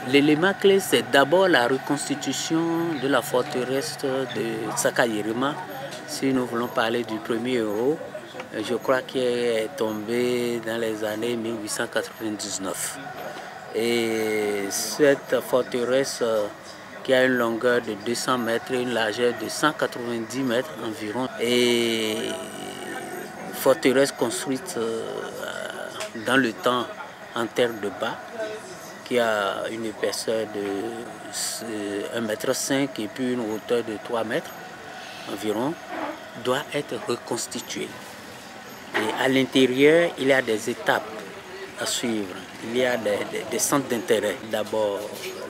L'élément clé, c'est d'abord la reconstitution de la forteresse de Sakayérima. Si nous voulons parler du premier héros, je crois qu'il est tombé dans les années 1899. Et cette forteresse qui a une longueur de 200 mètres et une largeur de 190 mètres environ, et forteresse construite dans le temps en terre de bas, qui a une épaisseur de 1,5 m et puis une hauteur de 3 mètres environ, doit être reconstituée. Et à l'intérieur, il y a des étapes à suivre. Il y a des centres d'intérêt. D'abord,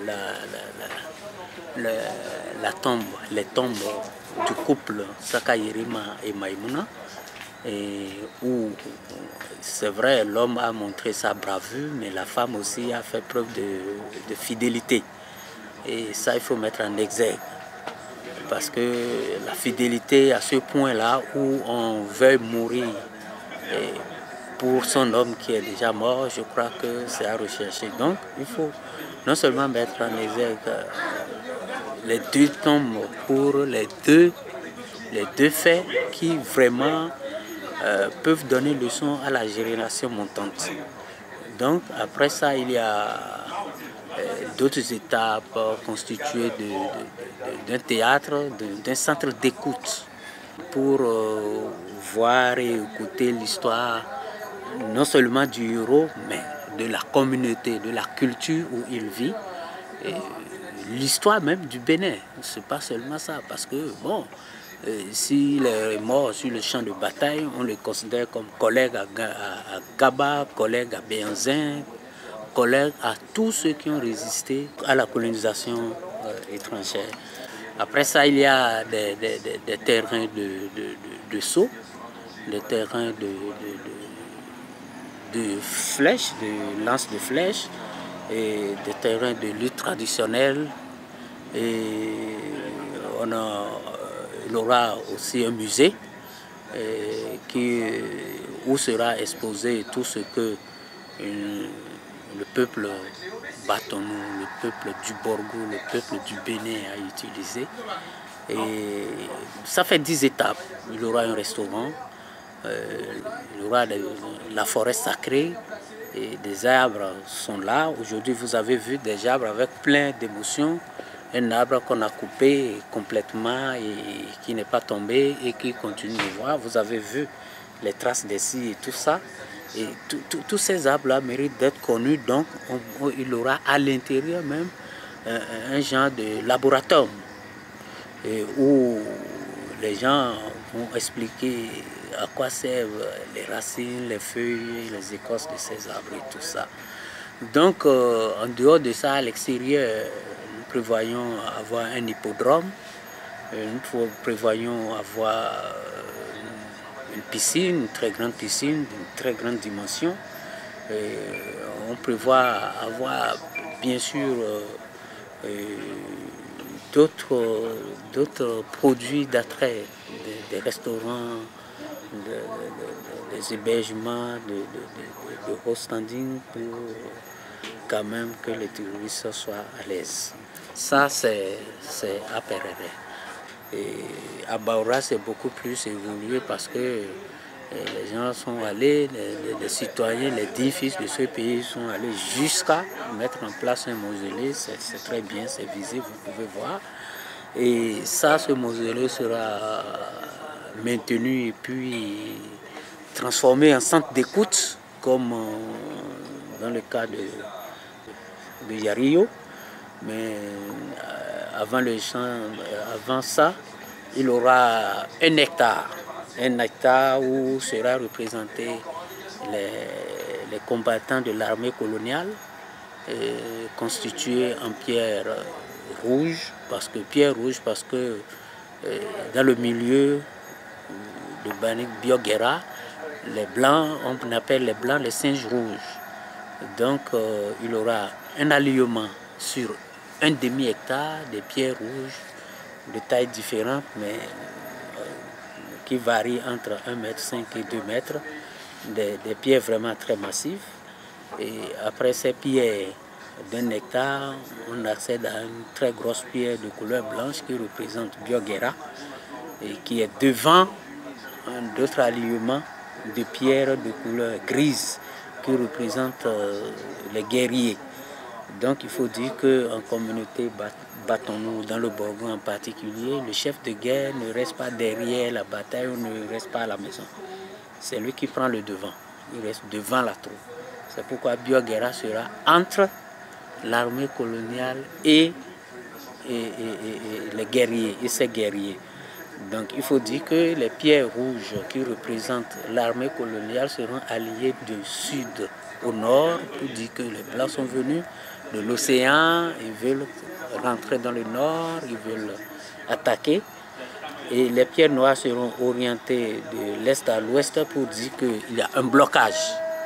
la tombe, les tombes du couple Sakayérima et Maïmouna, où c'est vrai, l'homme a montré sa bravure, mais la femme aussi a fait preuve de fidélité. Et ça, il faut mettre en exergue. Parce que la fidélité à ce point-là où on veut mourir pour son homme qui est déjà mort, je crois que c'est à rechercher. Donc, il faut non seulement mettre en exergue les deux tombes pour les deux faits qui vraiment peuvent donner leçon à la génération montante. Donc, après ça, il y a d'autres étapes constituées d'un théâtre, d'un centre d'écoute pour voir et écouter l'histoire non seulement du héros, mais de la communauté, de la culture où il vit, l'histoire même du Bénin. C'est pas seulement ça, parce que bon, s'il est mort sur le champ de bataille, on le considère comme collègue à Gaba, collègue à Béanzin, collègue à tous ceux qui ont résisté à la colonisation étrangère. Après ça, il y a des terrains de saut, des terrains de flèches, de lances de flèches, et des terrains de lutte traditionnelle. Et il y aura aussi un musée où sera exposé tout ce que le peuple Batonou, le peuple du Borgo, le peuple du Bénin a utilisé. Et ça fait 10 étapes. Il y aura un restaurant, il y aura la forêt sacrée, et des arbres sont là. Aujourd'hui, vous avez vu des arbres avec plein d'émotions. Un arbre qu'on a coupé complètement et qui n'est pas tombé et qui continue de voir. Vous avez vu les traces des scies et tout ça. Et tous ces arbres-là méritent d'être connus. Donc, il y aura à l'intérieur même un genre de laboratoire où les gens vont expliquer à quoi servent les racines, les feuilles, les écorces de ces arbres et tout ça. Donc, en dehors de ça, à l'extérieur, nous prévoyons avoir un hippodrome, nous prévoyons avoir une piscine, une très grande piscine, d'une très grande dimension. Et on prévoit avoir, bien sûr, d'autres produits d'attrait, des restaurants, des hébergements, de hostanding pour quand même que les touristes soient à l'aise. Ça, c'est à Péréré. Et à Baoura, c'est beaucoup plus évolué parce que les gens sont allés, les citoyens, les 10 fils de ce pays sont allés jusqu'à mettre en place un mausolée. C'est très bien, c'est visible, vous pouvez voir. Et ça, ce mausolée sera maintenu et puis transformé en centre d'écoute, comme dans le cas de Yario. Mais avant ça, il aura un hectare où sera représenté les combattants de l'armée coloniale, constitués en pierre rouge, parce que dans le milieu de Banik Bioguera, les blancs, on appelle les blancs les singes rouges. Donc il aura un alignement sur un demi-hectare de pierres rouges de tailles différentes, mais qui varient entre 1,5 m et 2 mètres, des pierres vraiment très massives. Et après ces pierres, d'un hectare, on accède à une très grosse pierre de couleur blanche qui représente Bioguera et qui est devant d'autres alignements de pierres de couleur grise qui représentent les guerriers. Donc il faut dire qu'en communauté Bâtonneau, dans le Borgo en particulier, le chef de guerre ne reste pas derrière la bataille ou ne reste pas à la maison. C'est lui qui prend le devant, il reste devant la troupe. C'est pourquoi Bioguera sera entre l'armée coloniale et les guerriers, et ses guerriers. Donc il faut dire que les pierres rouges qui représentent l'armée coloniale seront alliées du sud au nord, pour dire que les Blancs sont venus de l'océan, ils veulent rentrer dans le nord, ils veulent attaquer. Et les pierres noires seront orientées de l'est à l'ouest pour dire qu'il y a un blocage.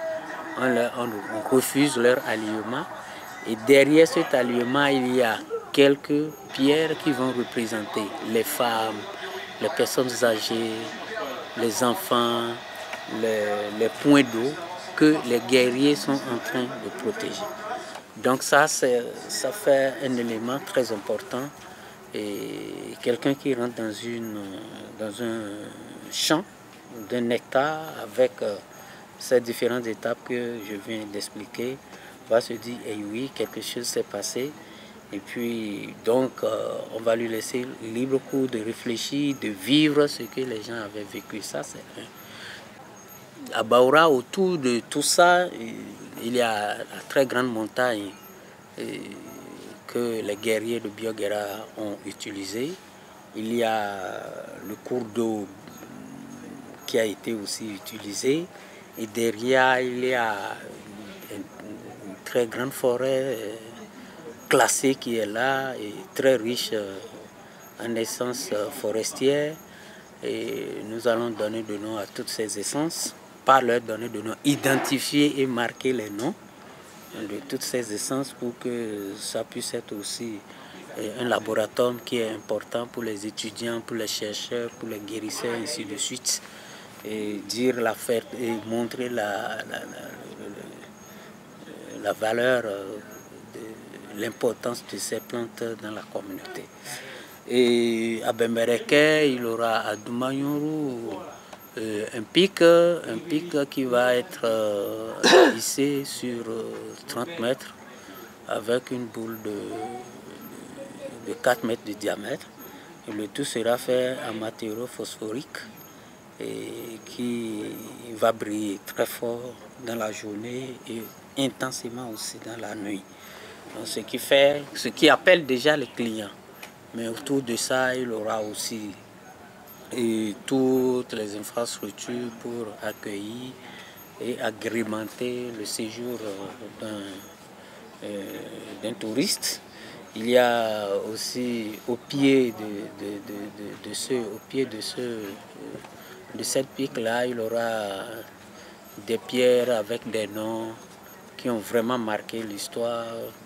On refuse leur alignement. Et derrière cet alignement, il y a quelques pierres qui vont représenter les femmes, les personnes âgées, les enfants, les points d'eau que les guerriers sont en train de protéger. Donc ça fait un élément très important. Et quelqu'un qui rentre dans un champ d'un hectare avec ces différentes étapes que je viens d'expliquer va se dire, eh oui, quelque chose s'est passé. Et puis, donc, on va lui laisser libre cours de réfléchir, de vivre ce que les gens avaient vécu. Ça, c'est un. À Baoura, autour de tout ça, il y a la très grande montagne que les guerriers de Bioguera ont utilisée. Il y a le cours d'eau qui a été aussi utilisé. Et derrière, il y a une très grande forêt classée qui est là et très riche en essences forestières. Et nous allons donner de nom à toutes ces essences, pas leur donner de nom, identifier et marquer les noms de toutes ces essences pour que ça puisse être aussi un laboratoire qui est important pour les étudiants, pour les chercheurs, pour les guérisseurs, ainsi de suite. Et dire et montrer la valeur, l'importance de ces plantes dans la communauté. Et à Bembereke, il y aura à Doumagnoro un pic qui va être hissé sur 30 mètres avec une boule de 4 mètres de diamètre. Et le tout sera fait en matériaux phosphoriques et qui va briller très fort dans la journée et intensément aussi dans la nuit. Donc, ce qui appelle déjà les clients. Mais autour de ça, il y aura aussi toutes les infrastructures pour accueillir et agrémenter le séjour d'un touriste. Il y a aussi au pied de cette pique-là, il y aura des pierres avec des noms qui ont vraiment marqué l'histoire,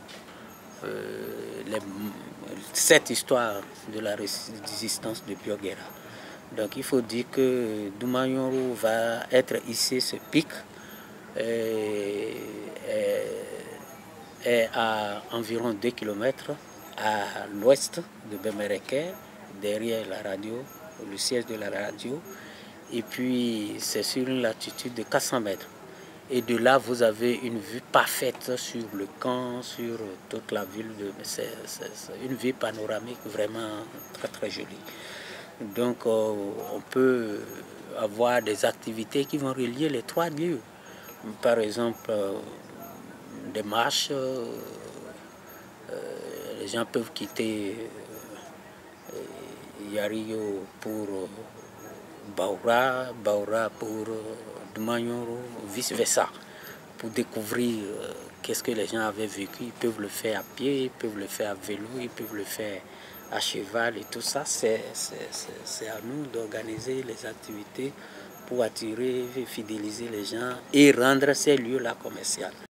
cette histoire de la résistance de Bioguera. Donc il faut dire que Doumagnoro va être ici, ce pic est à environ 2 km à l'ouest de Bembereke, derrière la radio, le siège de la radio. Et puis c'est sur une latitude de 400 mètres. Et de là, vous avez une vue parfaite sur le camp, sur toute la ville. C'est une vue panoramique vraiment très très jolie. Donc on peut avoir des activités qui vont relier les 3 lieux. Par exemple, des marches, les gens peuvent quitter Yario pour Baoura, Baoura pour Doumagnoro, vice-versa, pour découvrir qu'est-ce que les gens avaient vécu. Ils peuvent le faire à pied, ils peuvent le faire à vélo, ils peuvent le faire à cheval et tout ça. C'est à nous d'organiser les activités pour attirer et fidéliser les gens et rendre ces lieux-là commerciaux.